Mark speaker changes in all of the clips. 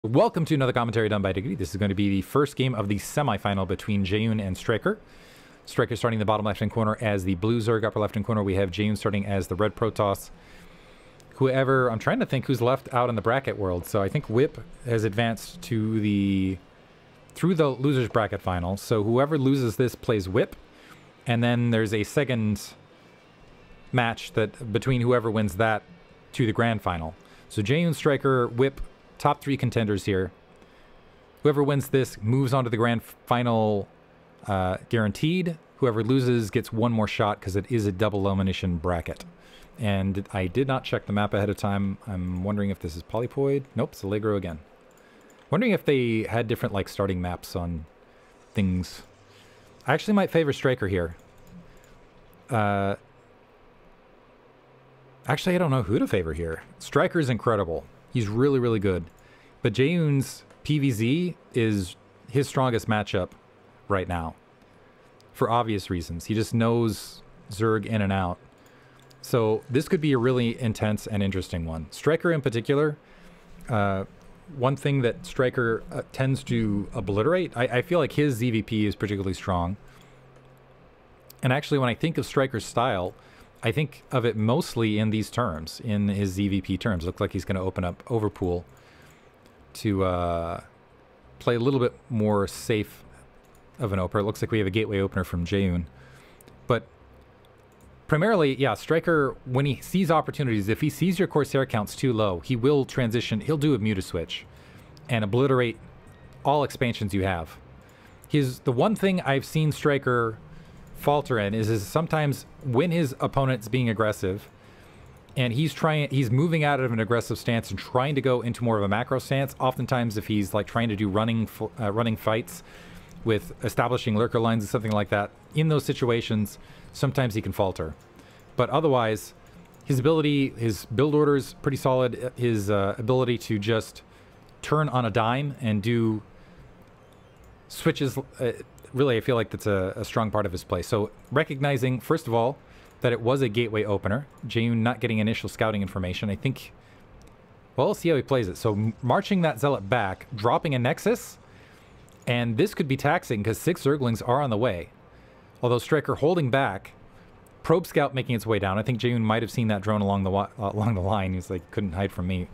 Speaker 1: Welcome to another commentary done by Diggity. This is going to be the first game of the semifinal between Jaeyoon and Styker. Styker starting in the bottom left-hand corner as the blue Zerg. Upper left-hand corner, we have Jaeyoon starting as the red Protoss. I'm trying to think who's left out in the bracket world. So I think Whip has advanced to through the losers bracket final. So whoever loses this plays Whip. And then there's a second match that between whoever wins that to the grand final. So Jaeyoon, Styker, Whip, top three contenders here. Whoever wins this moves on to the grand final guaranteed. Whoever loses gets one more shot because it is a double elimination bracket. And I did not check the map ahead of time. I'm wondering if this is Polypoid. Nope, it's Allegro again. Wondering if they had different like starting maps on things. I actually might favor Styker here. Actually, I don't know who to favor here. Styker is incredible. He's really, really good. But Jaeyoon's PVZ is his strongest matchup right now. For obvious reasons. He just knows Zerg in and out. So this could be a really intense and interesting one. Styker in particular, one thing that Styker tends to obliterate, I feel like his ZVP is particularly strong. And actually when I think of Styker's style, I think of it mostly in these terms, in his ZVP terms. Looks like he's going to open up Overpool to play a little bit more safe of an opener. It looks like we have a gateway opener from Jaeyoon. But primarily, yeah, Styker, when he sees opportunities, if he sees your Corsair counts too low, he will transition. He'll do a Mutaswitch and obliterate all expansions you have. The one thing I've seen Styker falter in is sometimes when his opponent's being aggressive and he's moving out of an aggressive stance and trying to go into more of a macro stance. Oftentimes if he's like trying to do running fights with establishing lurker lines and something like that, in those situations sometimes he can falter. But otherwise his build order is pretty solid. His ability to just turn on a dime and do switches, really, I feel like that's a strong part of his play. So recognizing, first of all, that it was a gateway opener. Jaeyoon not getting initial scouting information. I think, well, we'll see how he plays it. So marching that Zealot back, dropping a Nexus, and this could be taxing because 6 Zerglings are on the way. Although Styker holding back, Probe Scout making its way down. I think Jaeyoon might have seen that drone along the line. He's like, couldn't hide from me.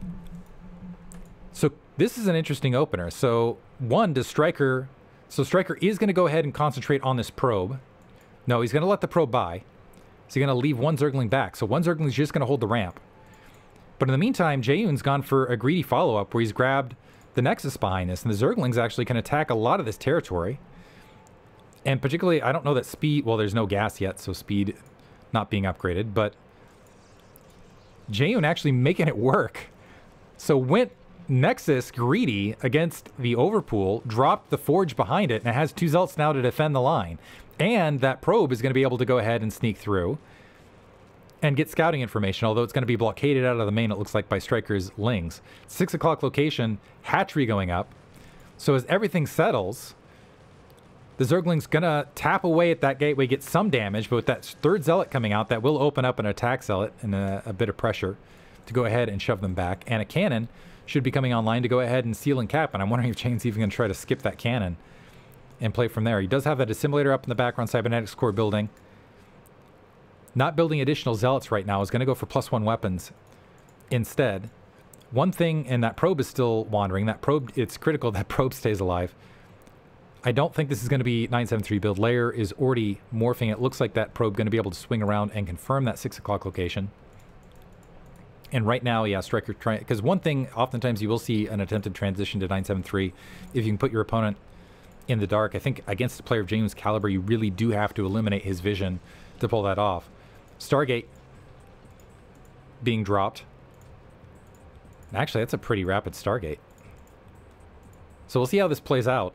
Speaker 1: So this is an interesting opener. So one, does Styker... So Styker is going to go ahead and concentrate on this probe. No, he's going to let the probe by. So he's going to leave one Zergling back. So one Zergling is just going to hold the ramp. But in the meantime, Jaeyoon's gone for a greedy follow-up where he's grabbed the Nexus behind this. And the Zerglings actually can attack a lot of this territory. And particularly, I don't know that speed... Well, there's no gas yet, so speed not being upgraded. But Jaeyoon actually making it work. So went Nexus greedy against the Overpool, dropped the Forge behind it, and it has 2 Zealots now to defend the line. And that probe is going to be able to go ahead and sneak through and get scouting information, although it's going to be blockaded out of the main, it looks like, by Styker's Lings. 6 o'clock location, hatchery going up. So as everything settles, the Zergling's going to tap away at that gateway, get some damage, but with that 3rd Zealot coming out, that will open up an attack Zealot and a bit of pressure to go ahead and shove them back. And a cannon should be coming online to go ahead and seal and cap, and I'm wondering if Chain's even going to try to skip that cannon and play from there. He does have that assimilator up in the background, cybernetics core building. Not building additional Zealots right now, is going to go for +1 weapons instead. One thing, and that probe is still wandering. That probe, it's critical that probe stays alive. I don't think this is going to be 973 build. Layer is already morphing. It looks like that probe going to be able to swing around and confirm that 6 o'clock location. And right now, yeah, Styker trying... Because one thing, oftentimes you will see an attempted transition to 973 if you can put your opponent in the dark. I think against a player of Jaeyoon's caliber, you really do have to eliminate his vision to pull that off. Stargate being dropped. Actually, that's a pretty rapid Stargate. So we'll see how this plays out.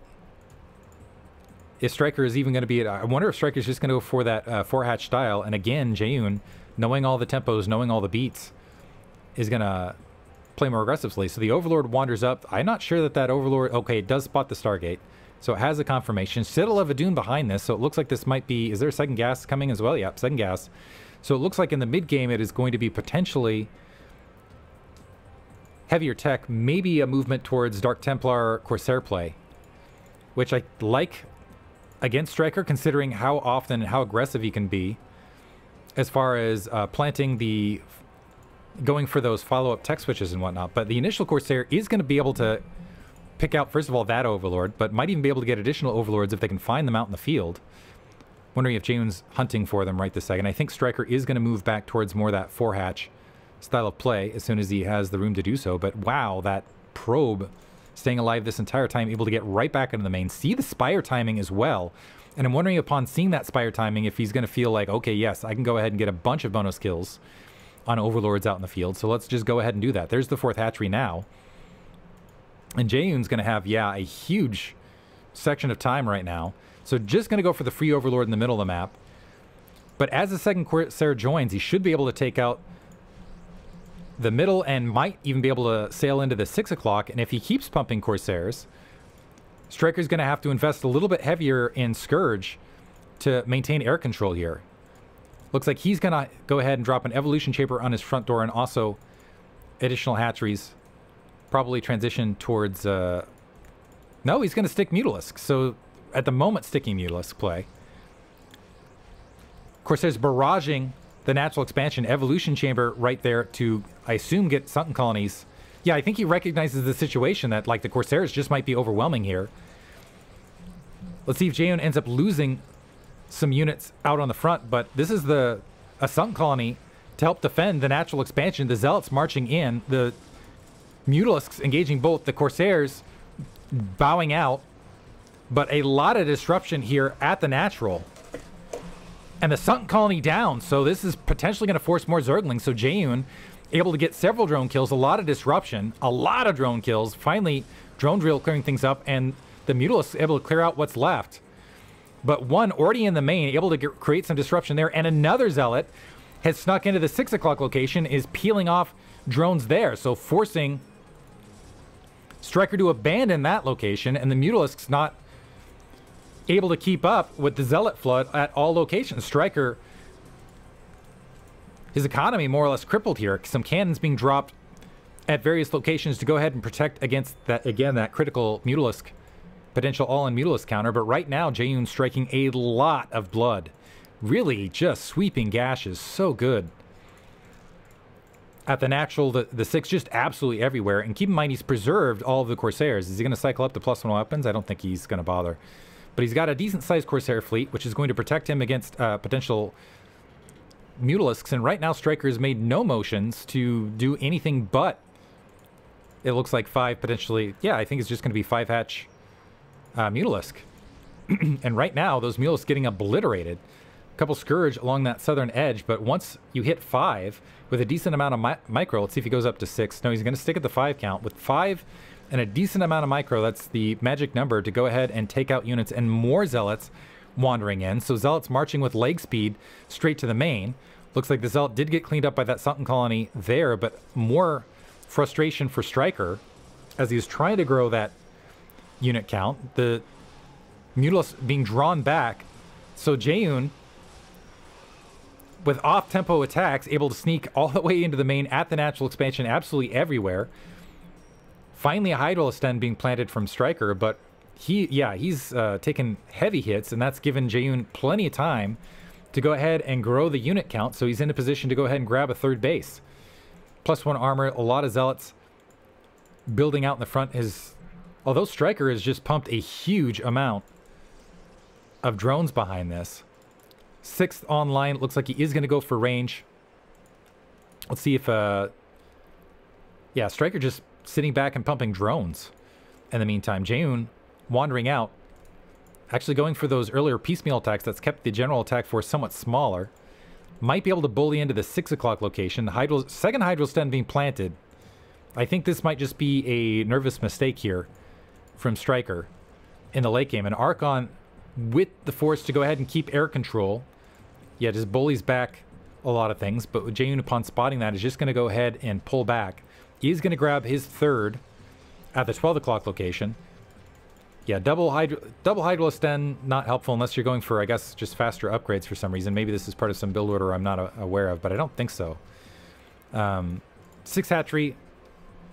Speaker 1: If Styker is even going to be... I wonder if Styker's just going to go for that 4-hatch style. And again, Jaeyoon, knowing all the tempos, knowing all the beats, is going to play more aggressively. So the Overlord wanders up. I'm not sure that that Overlord... Okay, it does spot the Stargate. So it has a confirmation. Citadel of Adun behind this. So it looks like this might be... Is there a second gas coming as well? Yep, second gas. So it looks like in the mid-game it is going to be potentially heavier tech, maybe a movement towards Dark Templar Corsair play, which I like against Striker, considering how often and how aggressive he can be as far as planting the... going for those follow-up tech switches and whatnot. But the initial Corsair is going to be able to pick out, first of all, that Overlord, but might even be able to get additional Overlords if they can find them out in the field. Wondering if Jaehoon's hunting for them right this second. I think Striker is going to move back towards more that 4-hatch style of play as soon as he has the room to do so. But wow, that probe staying alive this entire time, able to get right back into the main. See the Spire timing as well. And I'm wondering upon seeing that Spire timing if he's going to feel like, okay, yes, I can go ahead and get a bunch of bonus kills on Overlords out in the field. So let's just go ahead and do that. There's the 4th hatchery now. And Jaehoon's going to have, yeah, a huge section of time right now. So just going to go for the free Overlord in the middle of the map. But as the second Corsair joins, he should be able to take out the middle and might even be able to sail into the 6 o'clock. And if he keeps pumping Corsairs, Striker's going to have to invest a little bit heavier in Scourge to maintain air control here. Looks like he's going to go ahead and drop an Evolution Chamber on his front door and also additional hatcheries. Probably transition towards... No, he's going to stick Mutalisk. So at the moment, sticking Mutalisk play. Corsair's barraging the natural expansion Evolution Chamber right there to, I assume, get Sunken Colonies. Yeah, I think he recognizes the situation that, like, the Corsairs just might be overwhelming here. Let's see if Jaehoon ends up losing some units out on the front, but this is a Sunken Colony to help defend the natural expansion. The Zealots marching in, the Mutalisks engaging both, the Corsairs bowing out, but a lot of disruption here at the natural. And the Sunken Colony down, so this is potentially going to force more Zerglings. So Jaehoon able to get several drone kills, a lot of disruption, a lot of drone kills. Finally, Drone Drill clearing things up, and the Mutalisk able to clear out what's left. But one already in the main, able to create some disruption there, and another Zealot has snuck into the 6 o'clock location, is peeling off drones there, so forcing Striker to abandon that location, and the Mutalisk's not able to keep up with the Zealot flood at all locations. Striker, his economy more or less crippled here. Some cannons being dropped at various locations to go ahead and protect against that, again, that critical Mutalisk, potential all-in Mutalisk counter. But right now, Jaehoon striking a lot of blood. Really just sweeping gashes. So good. At the natural, the 6 just absolutely everywhere. And keep in mind, he's preserved all of the Corsairs. Is he going to cycle up to +1 weapons? I don't think he's going to bother. But he's got a decent-sized Corsair fleet, which is going to protect him against potential Mutalisks. And right now, Striker has made no motions to do anything but, it looks like 5 potentially. Yeah, I think it's just going to be 5-hatch Mutalisk. And right now, those Mutalisks getting obliterated. A couple Scourge along that southern edge, but once you hit 5 with a decent amount of micro, let's see if he goes up to 6. No, he's going to stick at the 5 count. With 5 and a decent amount of micro, that's the magic number to go ahead and take out units, and more Zealots wandering in. So Zealots marching with leg speed straight to the main. Looks like the Zealot did get cleaned up by that Sunken Colony there, but more frustration for Striker as he was trying to grow that unit count. The Mutalisk being drawn back. So Jaehoon, with off-tempo attacks, able to sneak all the way into the main at the natural expansion absolutely everywhere. Finally, a Hydrosten being planted from Striker, but he's taken heavy hits, and that's given Jaehoon plenty of time to go ahead and grow the unit count, so he's in a position to go ahead and grab a 3rd base. +1 armor, a lot of Zealots building out in the front. Although Striker has just pumped a huge amount of drones behind this. 6th online, looks like he is going to go for range. Let's see if... yeah, Striker just sitting back and pumping drones in the meantime. Jaehoon wandering out, actually going for those earlier piecemeal attacks that's kept the general attack force somewhat smaller. Might be able to bully into the 6 o'clock location. Second Hydrosten being planted. I think this might just be a nervous mistake here from Striker in the late game. And Archon with the force to go ahead and keep air control. Yeah, just bullies back a lot of things. But Jaehoon, upon spotting that, is just going to go ahead and pull back. He's going to grab his 3rd at the 12 o'clock location. Yeah, double Hydrosten, not helpful unless you're going for, I guess, just faster upgrades for some reason. Maybe this is part of some build order I'm not aware of, but I don't think so. 6 hatchery.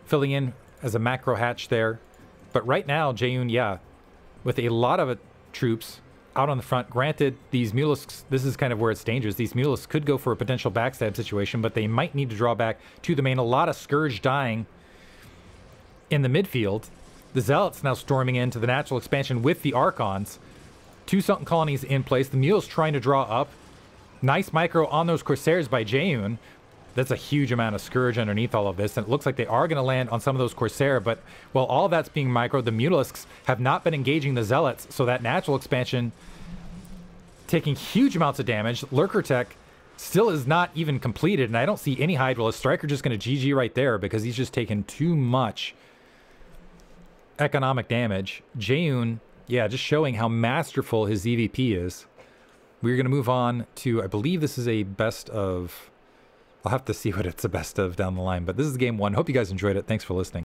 Speaker 1: filling in as a macro hatch there. But right now, Jaeyoon, yeah, with a lot of troops out on the front. Granted, these Mulisks, this is kind of where it's dangerous. These Mulisks could go for a potential backstab situation, but they might need to draw back to the main. A lot of Scourge dying in the midfield. The Zealots now storming into the natural expansion with the Archons. 2 Sunken Colonies in place. The Mules trying to draw up. Nice micro on those Corsairs by Jaeyoon. That's a huge amount of Scourge underneath all of this, and it looks like they are going to land on some of those Corsair, but while all of that's being microed, the Mutalisks have not been engaging the Zealots, so that natural expansion taking huge amounts of damage. Lurker Tech still is not even completed, and I don't see any hide. Well, is Styker just going to GG right there because he's just taken too much economic damage. Jaeyoon, yeah, just showing how masterful his EVP is. We're going to move on to, I believe this is a best of... I'll have to see what it's a best of down the line, but this is game 1. Hope you guys enjoyed it. Thanks for listening.